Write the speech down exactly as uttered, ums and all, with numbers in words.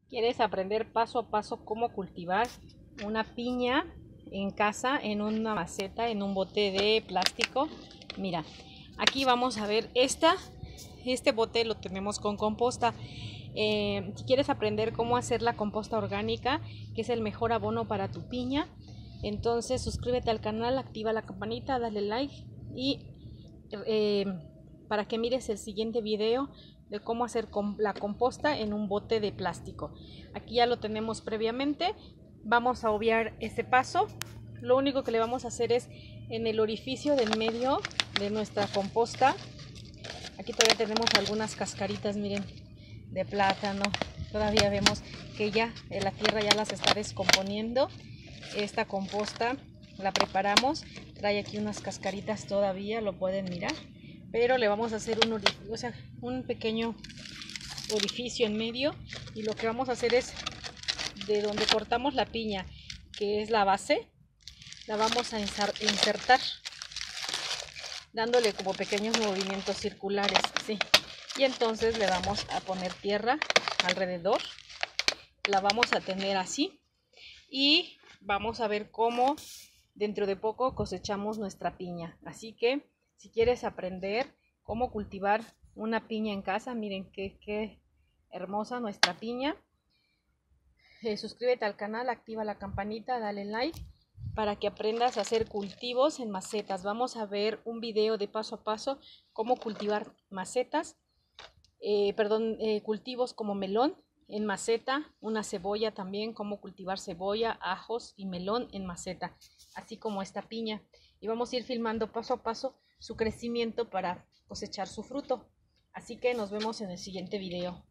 ¿Quieres aprender paso a paso cómo cultivar una piña en casa, en una maceta, en un bote de plástico? Mira, aquí vamos a ver esta, este bote lo tenemos con composta. Eh, si quieres aprender cómo hacer la composta orgánica, que es el mejor abono para tu piña, entonces suscríbete al canal, activa la campanita, dale like y eh, para que mires el siguiente video de cómo hacer la composta en un bote de plástico. Aquí ya lo tenemos previamente, vamos a obviar este paso. Lo único que le vamos a hacer es en el orificio del medio de nuestra composta. Aquí todavía tenemos algunas cascaritas, miren, de plátano. Todavía vemos que ya la tierra ya las está descomponiendo. Esta composta la preparamos, trae aquí unas cascaritas todavía, lo pueden mirar, pero le vamos a hacer un, o sea, un pequeño orificio en medio, y lo que vamos a hacer es de donde cortamos la piña, que es la base, la vamos a insertar dándole como pequeños movimientos circulares, ¿sí? Y entonces le vamos a poner tierra alrededor, la vamos a tener así y vamos a ver cómo dentro de poco cosechamos nuestra piña. Así que si quieres aprender cómo cultivar una piña en casa, miren qué, qué hermosa nuestra piña. Eh, suscríbete al canal, activa la campanita, dale like para que aprendas a hacer cultivos en macetas. Vamos a ver un video de paso a paso cómo cultivar macetas, eh, perdón, eh, cultivos como melón en maceta, una cebolla también, cómo cultivar cebolla, ajos y melón en maceta, así como esta piña. Y vamos a ir filmando paso a paso su crecimiento para cosechar su fruto. Así que nos vemos en el siguiente video.